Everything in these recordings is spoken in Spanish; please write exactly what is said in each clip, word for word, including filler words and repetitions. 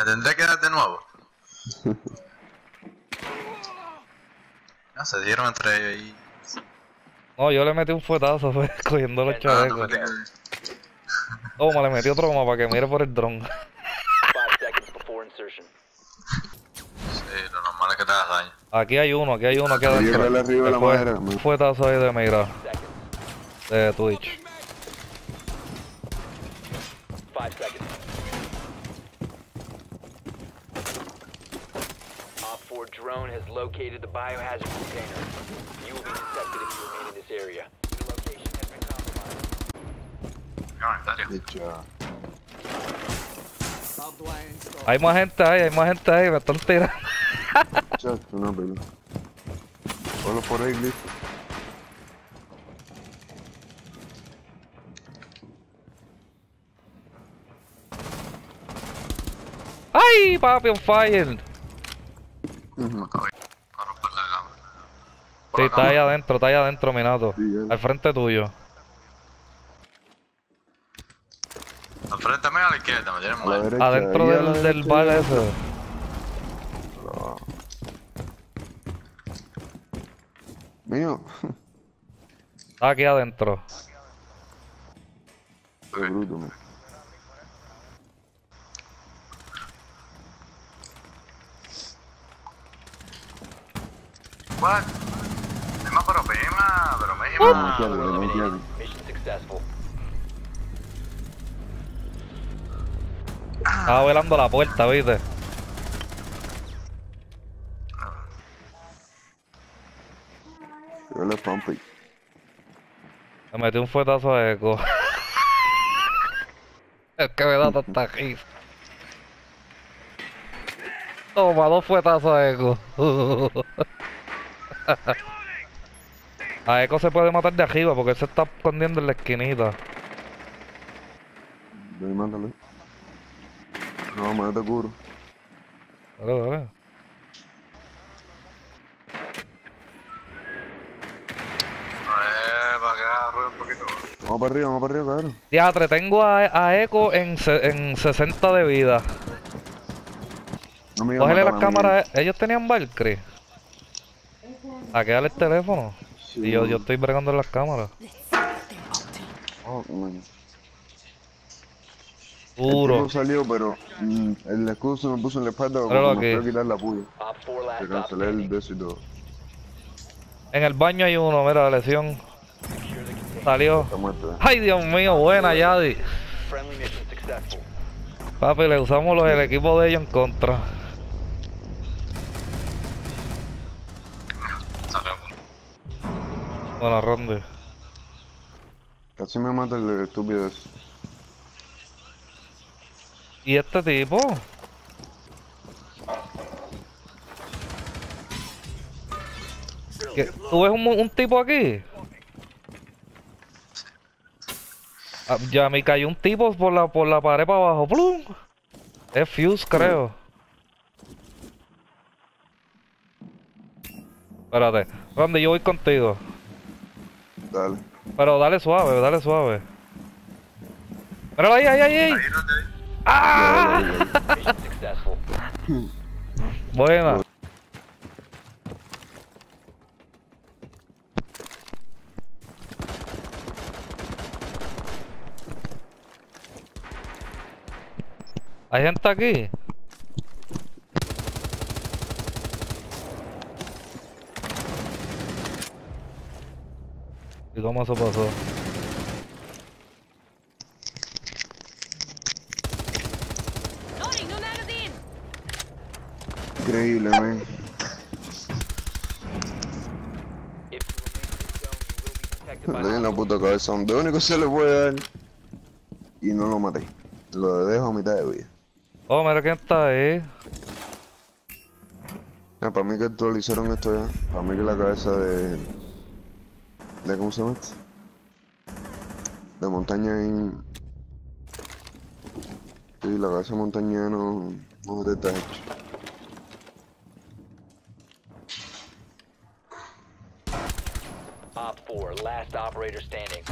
Me tendré que dar de nuevo. No, se dieron entre ellos y... No, yo le metí un fuetazo, fue, cogiendo los chalecos. Toma, le metí otro más para que mire por el dron. Sí, lo normal es que te hagas daño. Aquí hay uno, aquí hay uno aquí adentro. arriba de la Fue- madera, un fuetazo ahí de mira. De Twitch. Five seconds. Op four drone has located the biohazard container. You will be detected if you remain in this area. Your location has been compromised. No, en serio. Dicha. Hay más gente ahí, hay más gente ahí, me están tirando. Chacho, una peli. Solo por ahí, listo. ¡Ay, papi, on fire! Ujú. Para romper la cama. Sí, está ahí adentro, está ahí adentro, Minato. Sí, ya. Al frente tuyo. Al frente mío a la izquierda, me tienen A la mal. derecha. Adentro ahí a la del, del derecha, bar ya. ese. No. Mío. Está aquí adentro. Qué bruto, man. What? Pima, pero Pima, pero No, Pima. claro, no, claro. Mission successful. Estaba velando la puerta, ¿viste? Yo le pumpy. Me metí un fuetazo a Eco. Es que me da tanta risa. Toma, dos fuetazos a Eco. A Eco se puede matar de arriba porque él se está escondiendo en la esquinita. Ven y mándale. No, me te curo. Dale, dale. Eh, para acá, rueda un poquito. Vamos para arriba, vamos para arriba, cabrón. Diatre, tengo a, a Eco en, se- en sesenta de vida. No me digas Cógele matar las a mí. cámaras. Ellos tenían Valkyrie. A quedarle el teléfono. Sí, Y yo, man. yo estoy bregando en las cámaras. Oh, man. El Duro. tipo salió, pero mm, el escudo se me puso en la espalda Míralo cuando me aquí. fue a quitar la puya. Op four last Se stop cancelé el standing. beso y todo. En el baño hay uno, mira, lesión. Salió. Está muerto. Ay, Dios mío, buena, Yadi. Friendly mission successful. Papi, le usamos los, el equipo de ellos en contra. Salió. Buena ronda. Casi me mata el estúpido ese. ¿Y este tipo? ¿Qué? ¿Tú ves un, un tipo aquí? Ah, ya me cayó un tipo por la, por la pared para abajo. ¡Plum! Es Fuse, creo. Espérate. Randy, yo voy contigo. Dale. Pero dale suave, dale suave. Míralo ahí, ahí, ahí, ahí. Ahí no te vi. ¡Ah! Mission successful. Buena. ¿Hay gente aquí? ¿Y cómo eso pasó? Increíble, man. If you remain in this zone, you will be detected by Le di en la hostiles. puta cabeza. Donde único se le puede dar. Y no lo maté. Lo dejo a mitad de vida. Oh, mira quién está ahí. Ya, para mí que actualizaron esto ya. Para mí que la cabeza de... de ¿cómo se llama esto? De montaña en... Sí, la cabeza de montaña no... no está hecho. Op four, last operator standing.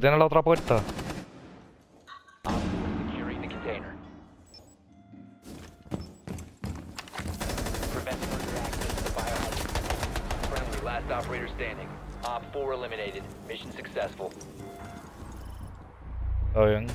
tienes la otra puerta? Securing the container. Prevent further access to the biohazard. Friendly, last operator standing. Op four eliminated. Mission successful. Está bien.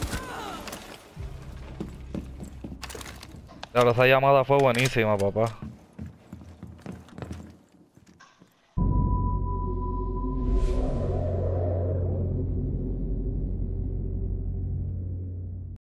Claro, esa llamada fue buenísima, papá.